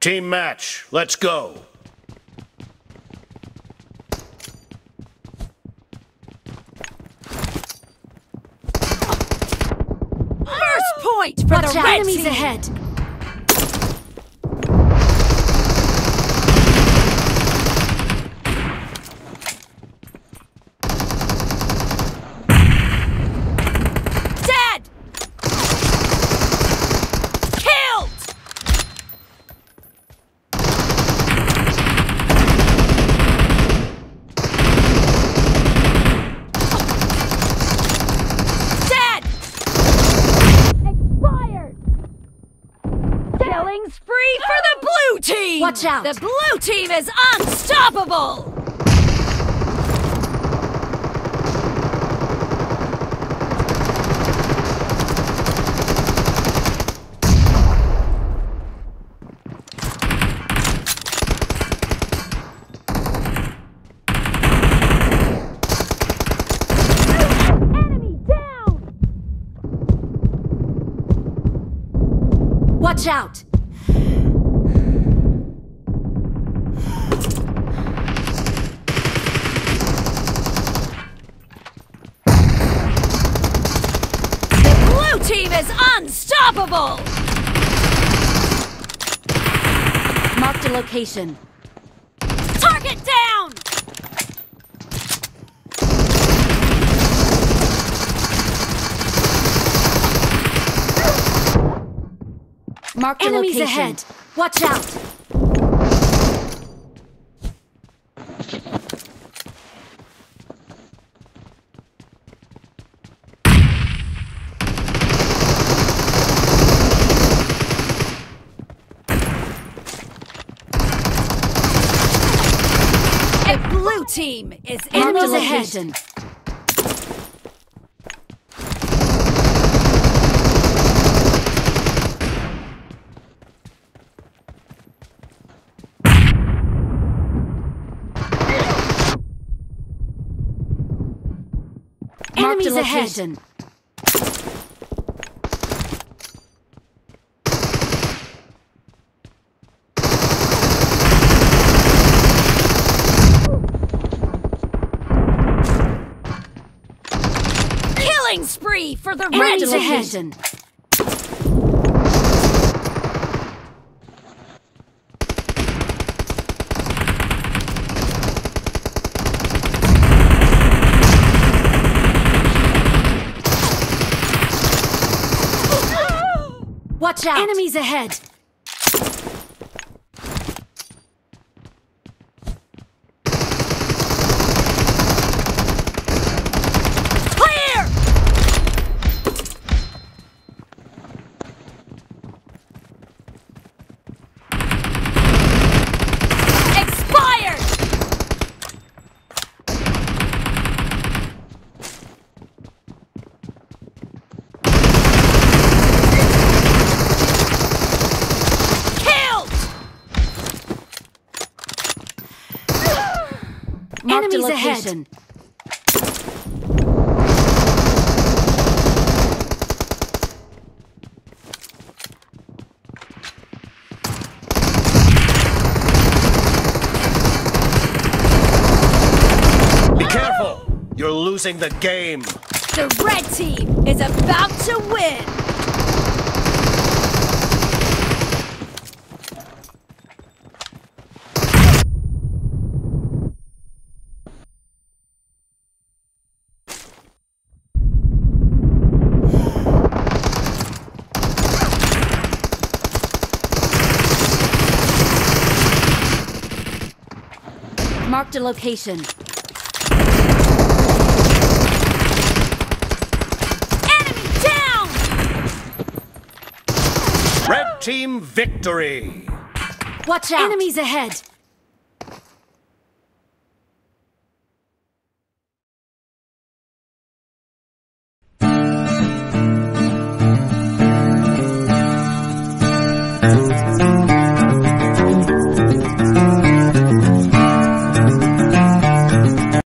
Team match, let's go. First point for the red enemies team. ahead. Dead. Killed. Dead. Expired. Killing spree for the blue team. Watch out. The blue team is unstoppable. Enemy down. Watch out! The blue team is unstoppable. Marked a location. Target down. Marked a Enemies location. ahead. Watch out! The blue team is Marked a enemies ahead. location. Marked a Enemies ahead. location. Killing spree for the red Marked a team. location. Watch out! Enemies ahead. Clear. Expired. Marked a Enemies ahead. location. Be careful, you're losing the game. The red team is about to win. Marked a location. Enemy down. Red team victory. Watch out! Enemies ahead.